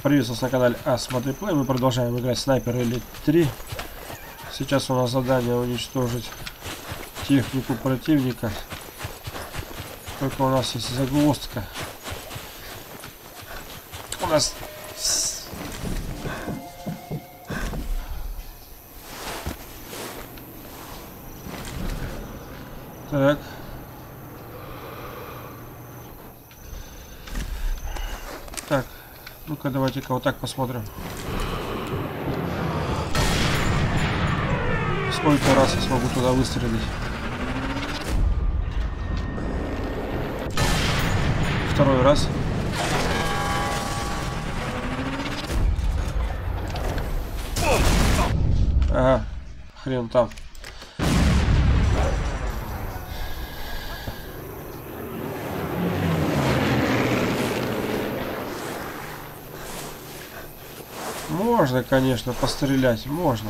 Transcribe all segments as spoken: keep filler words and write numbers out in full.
Приветствую вас на канале А Смотри Плей. Мы продолжаем играть Снайпер Элит три. Сейчас у нас задание уничтожить технику противника. Только у нас есть загвоздка. У нас... Так. Так. Ну-ка, давайте-ка вот так посмотрим. Сколько раз я смогу туда выстрелить? Второй раз. Ага, хрен там. Можно, конечно, пострелять, можно.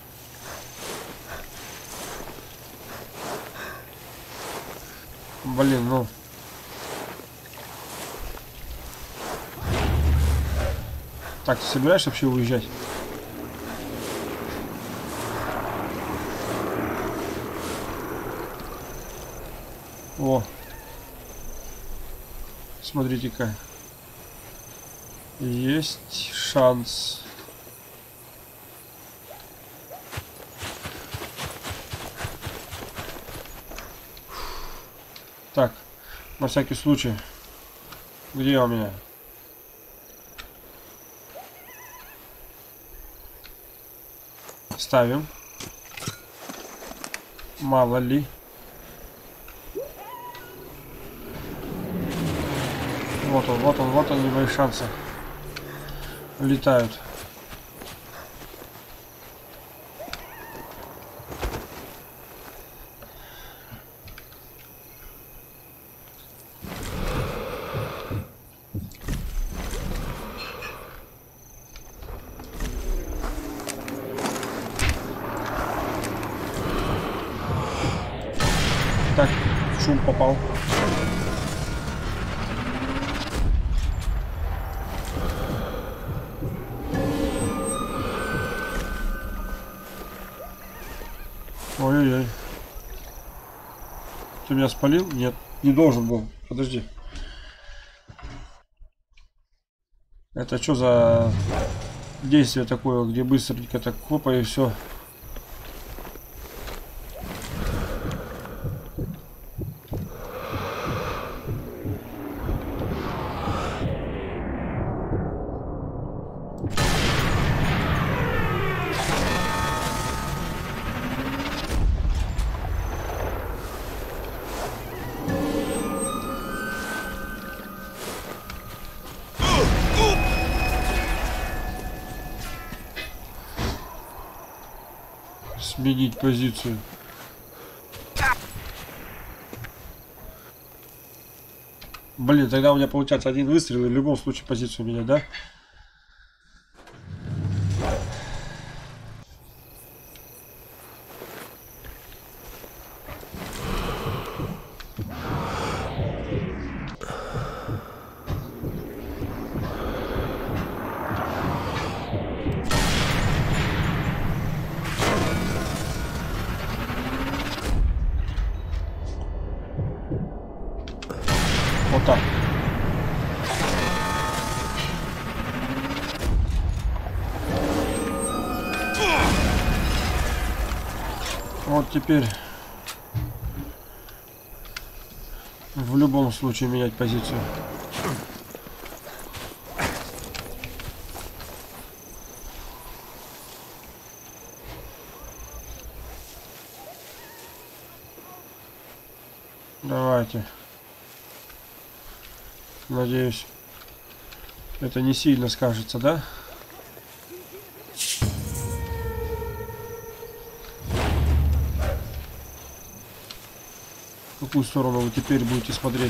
Блин, ну... Так, ты собираешься вообще уезжать? О! Смотрите-ка. Есть шанс. Так, на всякий случай. Где у меня? Ставим. Мало ли. Вот он, вот он, вот они, мои шансы. Летают. Так, шум попал. Ой-ой-ой. Ты меня спалил? Нет, не должен был. Подожди. Это что за действие такое, где быстренько так хопа и все? Сменить позицию. Блин, тогда у меня получается один выстрел и в любом случае позицию менять, да? Вот так. Вот теперь в любом случае менять позицию. Давайте. Надеюсь, это не сильно скажется, да? В какую сторону вы теперь будете смотреть?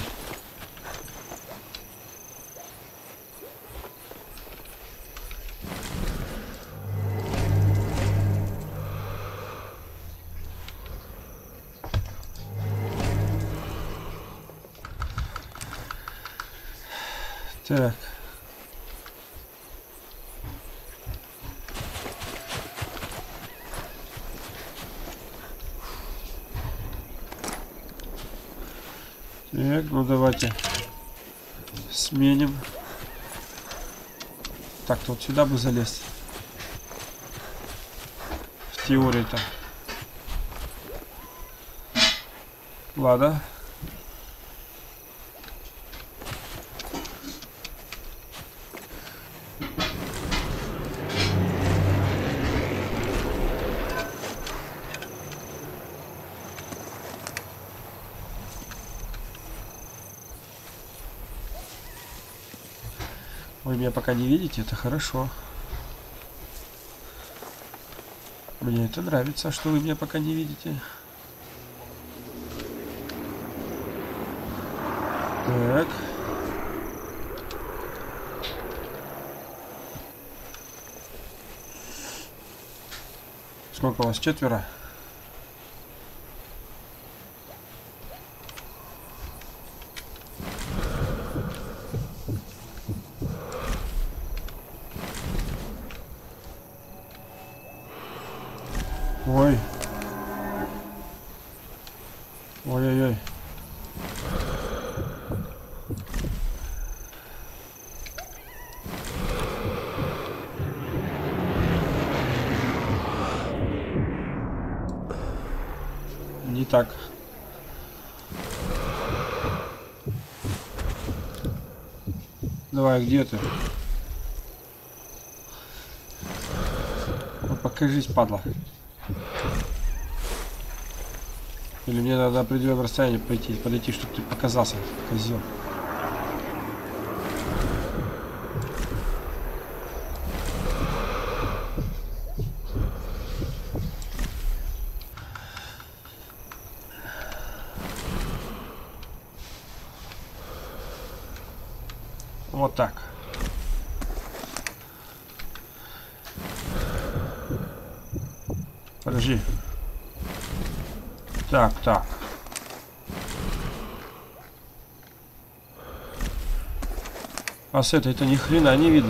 Так. Так, ну давайте сменим. Так, вот сюда бы залезть. В теории-то. Ладно. Вы меня пока не видите, это хорошо. Мне это нравится, что вы меня пока не видите. Так. Сколько у вас? Четверо? Ой. Ой-ой-ой. Не так. Давай, где ты? Ну, покажись, падла. Или мне надо определенное расстояние пойти, подойти, чтобы ты показался, козел. Вот так. Подожди. Так, так. А с этой-то ни хрена не видно.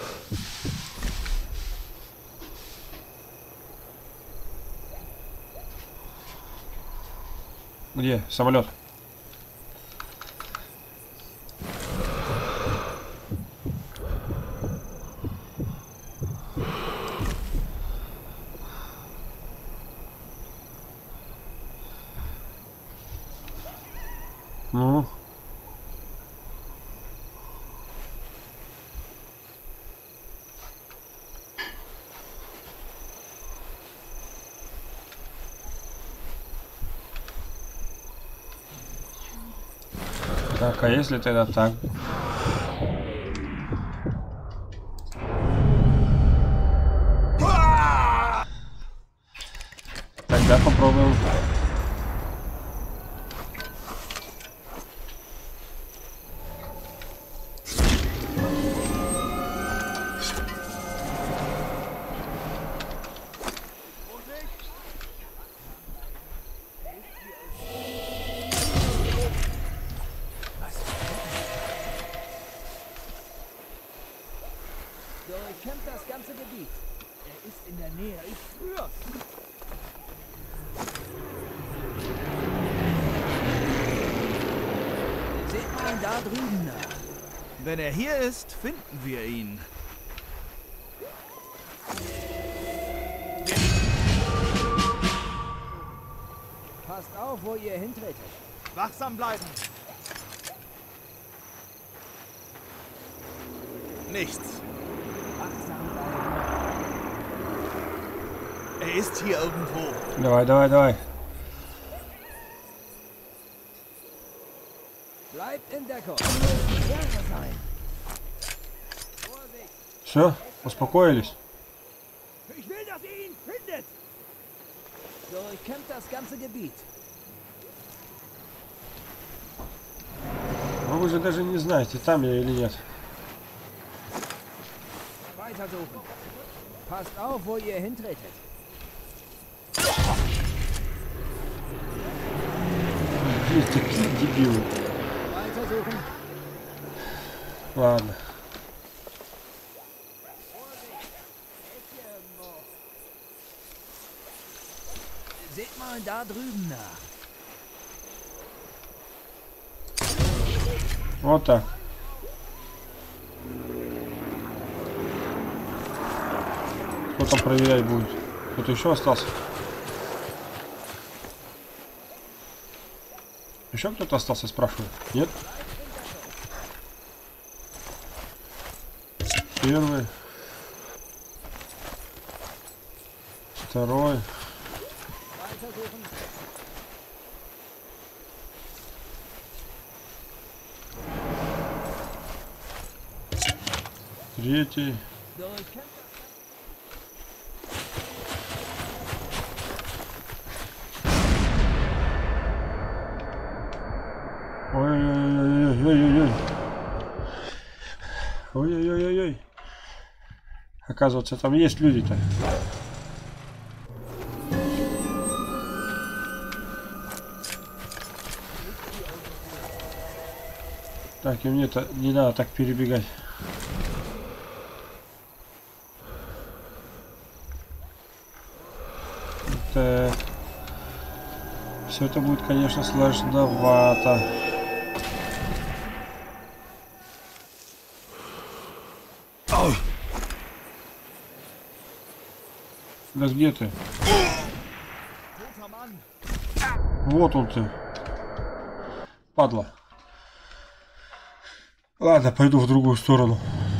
Где самолет? Ну. Так, а если тогда так? Тогда попробуем. Durchkämmt das ganze Gebiet. Er ist in der Nähe. Ich spür's. Seht mal da drüben nach. Wenn er hier ist, finden wir ihn. Passt auf, wo ihr hintretet. Wachsam bleiben. Nichts. Wachsam bleiben. Er ist hier irgendwo. Давай, давай, давай. Bleibt in Deckung. Sicher sein. Vorsicht. Все, успокоились. Ich will, dass ihr ihn findet. Durchkämmt das ganze Gebiet. Но вы же даже не знаете, там я или нет. Weiter suchen. Passt auf, wo ihr hintretet. Блин, такие дебилы. Weiter suchen. Ладно. Seht mal da drüben nach. Вот так. Кто там проверять будет? Кто-то еще остался? Еще кто-то остался, спрашиваю? Нет? Первый. Второй. Третий. Ой-ой-ой-ой-ой-ой-ой. Ой-ой-ой-ой-ой. Оказывается, там есть люди-то. Так, и мне-то не надо так перебегать. Так. Все это будет, конечно, сложновато. Да где ты? Вот он ты. Падла. Ладно, пойду в другую сторону.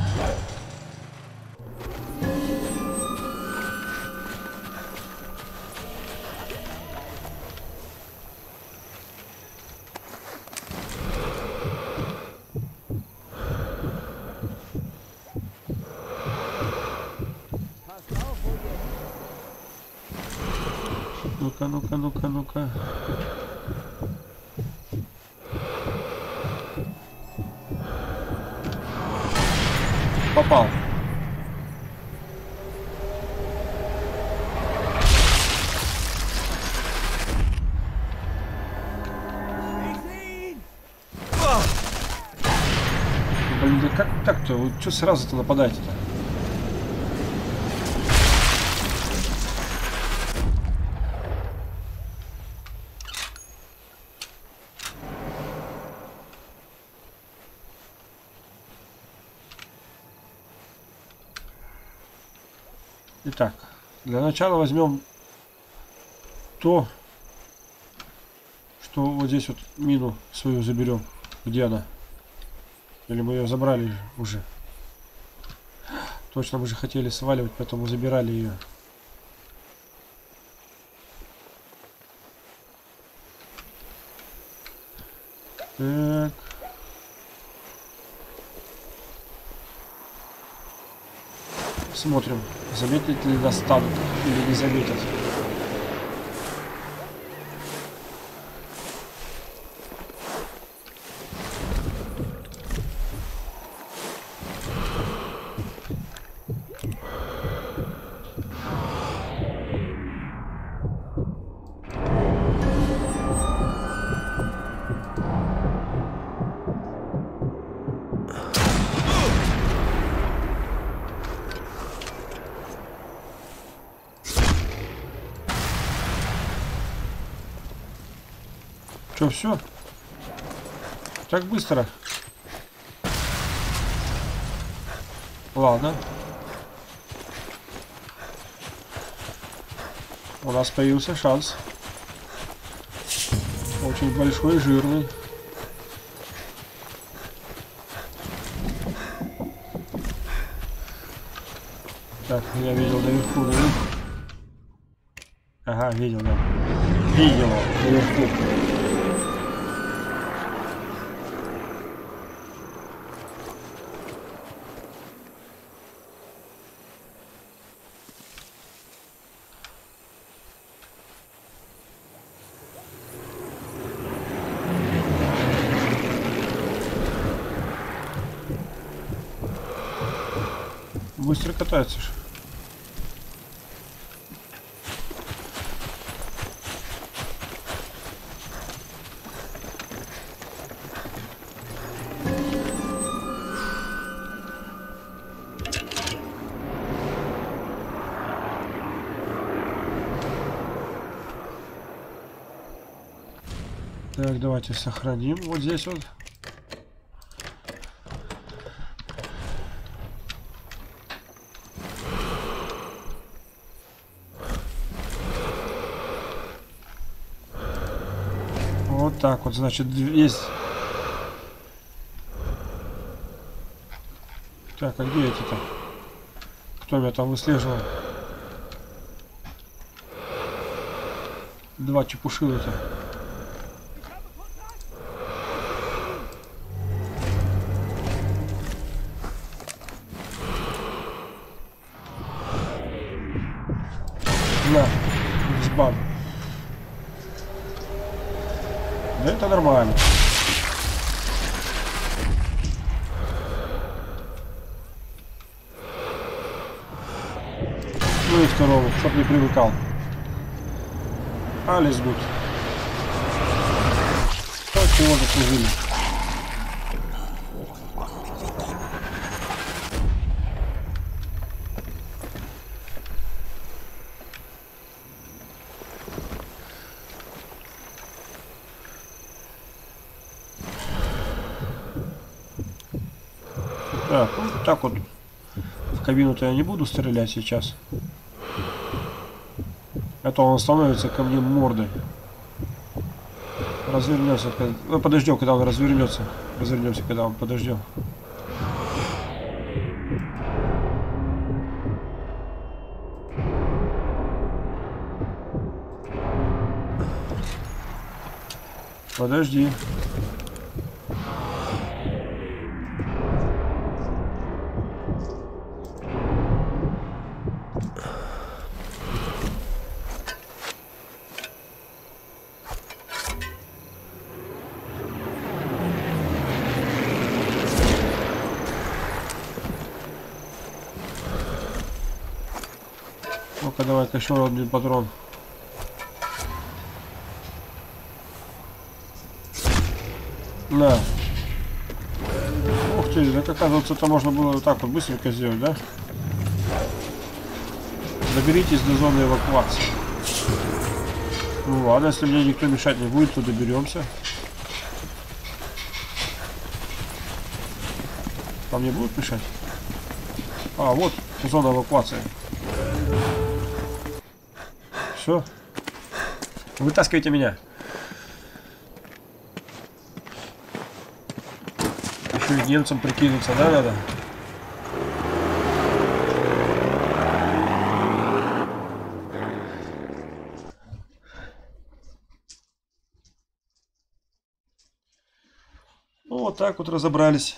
Ну-ка, ну-ка, ну-ка, ну-ка. Попал. Блин, да как так-то? Вы что сразу-то нападаете-то? Итак, для начала возьмем то, что вот здесь вот мину свою заберем. Где она? Или мы ее забрали уже? Точно, мы же хотели сваливать, поэтому забирали ее. Так. Смотрим, заметят ли нас танк или не заметят. Что, все? Так быстро? Ладно. У нас появился шанс. Очень большой, жирный. Так, я видел наверху, наверху. Ага, видел, да. Видел наверху. Быстро катается ж. Так, давайте сохраним вот здесь вот. Вот так вот, значит, есть. Так, а где эти-то? Кто меня там выслеживал? Два чепушилы-то. На, сбан. Да это нормально. Ну и второго, чтоб не привыкал. Алис гуд. Так чего заслужили. Так, ну так вот. В кабину-то я не буду стрелять сейчас. А то он становится ко мне мордой. Развернется. Ну, подождем, когда он развернется. Развернемся, когда он подождем. Подожди. Ну-ка, давай-ка еще один патрон. На. Ух ты, так оказывается, это можно было вот так вот быстренько сделать, да? Доберитесь до зоны эвакуации. Ну ладно, если мне никто мешать не будет, то доберемся. Там мне будут мешать? А, вот зона эвакуации. Все. Вытаскивайте меня. Еще и немцам прикинуться, да, надо? Ну, вот так вот разобрались.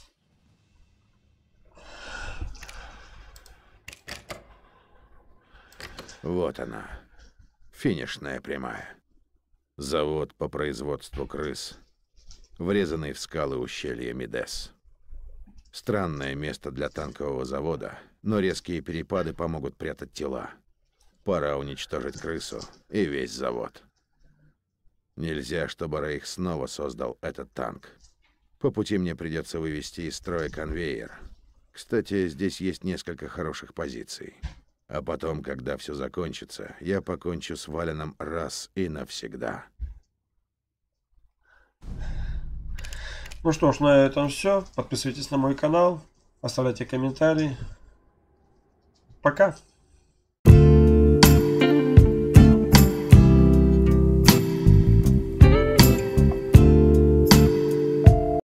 Вот она. Финишная прямая. Завод по производству крыс. Врезанный в скалы ущелья Мидес. Странное место для танкового завода, но резкие перепады помогут прятать тела. Пора уничтожить крысу и весь завод. Нельзя, чтобы Рейх снова создал этот танк. По пути мне придется вывести из строя конвейер. Кстати, здесь есть несколько хороших позиций. А потом, когда все закончится, я покончу с Валеном раз и навсегда. Ну что ж, на этом все. Подписывайтесь на мой канал, оставляйте комментарии. Пока!